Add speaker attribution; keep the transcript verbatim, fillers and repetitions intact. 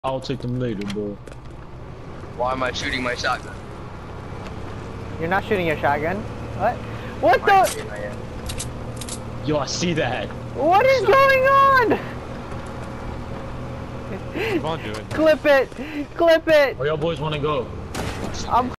Speaker 1: I'll take them later, bro.
Speaker 2: Why am I shooting my shotgun?
Speaker 3: You're not shooting your shotgun. What? What
Speaker 2: I
Speaker 3: the?
Speaker 2: am, I am.
Speaker 1: Yo, I see that.
Speaker 3: What is going on?
Speaker 4: Come on, do it.
Speaker 3: Clip it! Clip it!
Speaker 1: Where y'all boys wanna go?
Speaker 3: I'm